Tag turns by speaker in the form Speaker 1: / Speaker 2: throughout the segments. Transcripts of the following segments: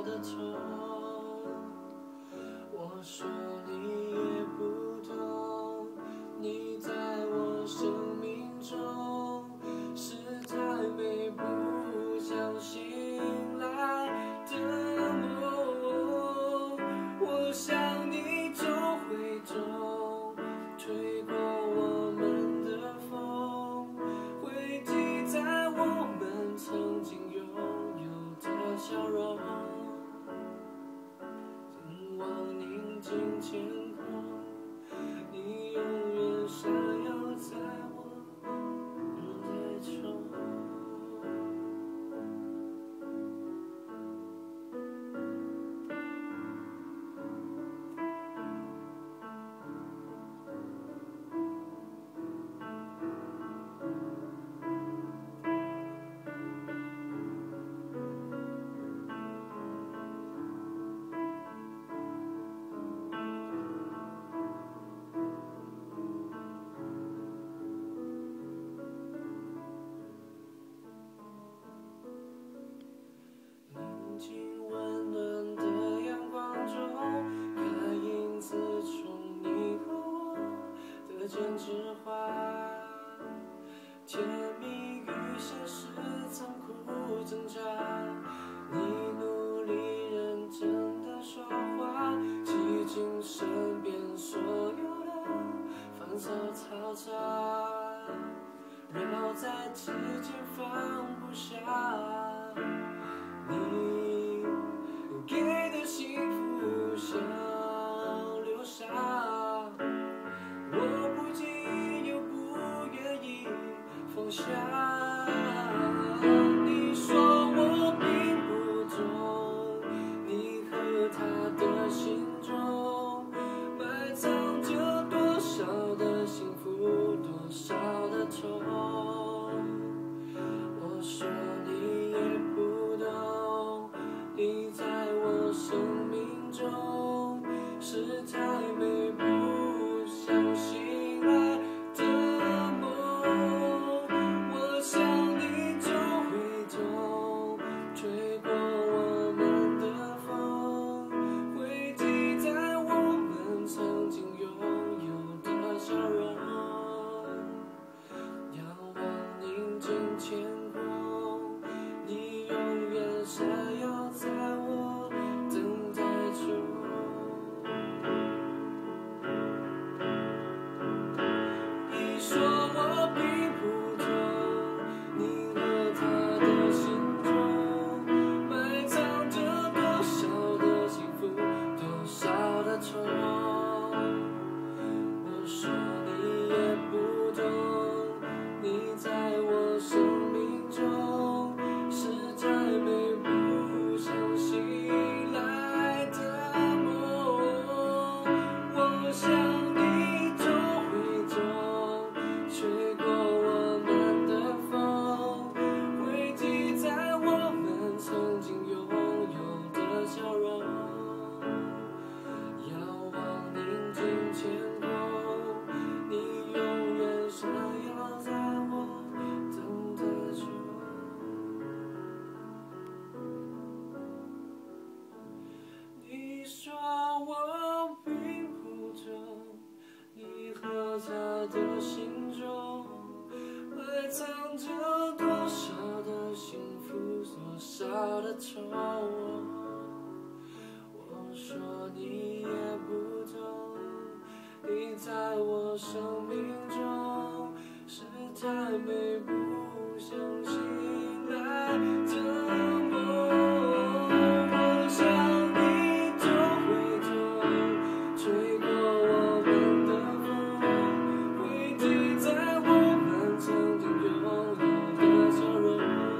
Speaker 1: 的痛。我说你也不懂，你在我生命中是太美，不像醒来的梦。我想你就会懂，吹过我们的风，会记在我们曾经拥有的笑容。等望宁静天空，你永远闪耀在我脑袋中。宁静温暖的阳光中，看影子中你和我的剪纸花，甜蜜与现实残酷挣扎。你努力认真的说话，挤进身边所有的烦躁嘈杂，绕在指尖放不下。你给的幸福像流沙，我不仅又不愿意放下。你说我并不懂，你和他的心中埋藏着多少的幸福，多少的痛。我说你也不懂，你在我生命中是太美，不像醒来的梦。我想你就会懂，吹过我们的风，会记在我们曾经拥有的笑容。仰望宁静天空，你永远闪耀在我等待中。你说我并不懂，你和他的心中埋藏着多少的幸福，多少的痛。我说你也不懂，你在我生命中是太美，不像醒来的梦。我想你就会懂，吹过我们的风，会记在我们曾经拥有的笑容。遥望宁静天空，你永远闪耀在我等待中。你说我并不懂，你和他的心中埋藏着多少的幸福，多少的痛。我说你也不懂，你在我生命中是太美，不像醒来的梦。我想你就会懂，吹过我们的风，会记在我们曾经拥有的笑容。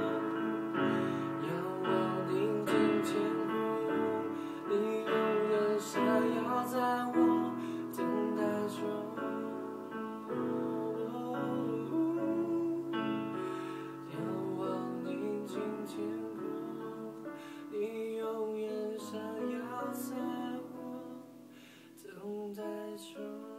Speaker 1: 仰望宁静天空，你永远闪耀在我等待中。仰望宁静天空，你永远闪耀在我等待中。